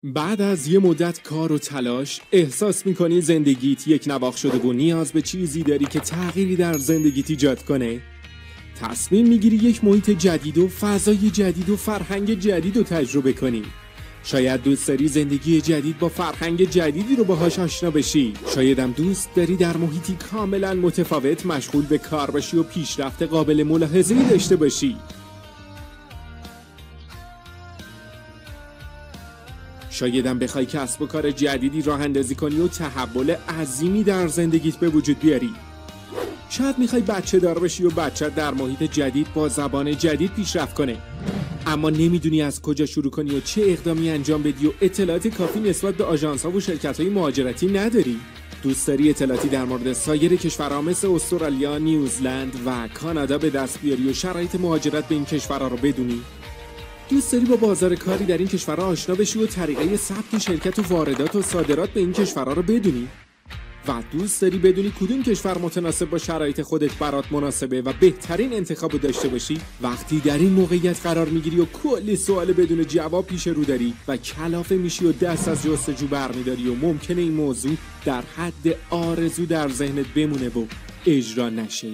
بعد از یه مدت کار و تلاش احساس میکنی زندگیت یک نواخت شده و نیاز به چیزی داری که تغییری در زندگیت ایجاد کنه. تصمیم میگیری یک محیط جدید و فضای جدید و فرهنگ جدید رو تجربه کنی. شاید دوست داری زندگی جدید با فرهنگ جدیدی رو باهاش آشنا بشی. شاید هم دوست داری در محیطی کاملا متفاوت مشغول به کار باشی و پیشرفت قابل ملاحظه‌ای داشته باشی. شاید هم بخوای کسب و کار جدیدی راه اندازی کنی و تحول عظیمی در زندگیت به وجود بیاری. شاید میخوای بچه دار بشی و بچه در محیط جدید با زبان جدید پیشرفت کنه، اما نمیدونی از کجا شروع کنی و چه اقدامی انجام بدی و اطلاعات کافی نسبت به آژانس‌ها و شرکت‌های مهاجرتی نداری. دوست داری اطلاعاتی در مورد سایر کشورها مثل استرالیا، نیوزلند و کانادا به دست بیاری و شرایط مهاجرت به این کشورها رو بدونی. دوست داری با بازار کاری در این کشورها آشنا بشی و طریقه ثبت شرکت و واردات و صادرات به این کشورها رو بدونی. و دوست داری بدونی کدوم کشور متناسب با شرایط خودت برات مناسبه و بهترین انتخاب رو داشته باشی. وقتی در این موقعیت قرار میگیری و کلی سوال بدون جواب پیش رو داری و کلافه میشی و دست از جستجو برمیداری و ممکنه این موضوع در حد آرزو در ذهنت بمونه و اجرا نشه.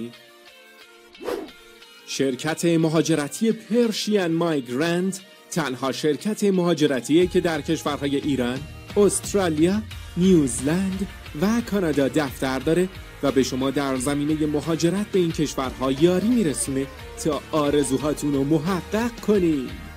شرکت مهاجرتی پرشین مایگرنت تنها شرکت مهاجرتیه که در کشورهای ایران، استرالیا، نیوزلند و کانادا دفتر داره و به شما در زمینه مهاجرت به این کشورها یاری میرسونه تا آرزوهاتون رو محقق کنید.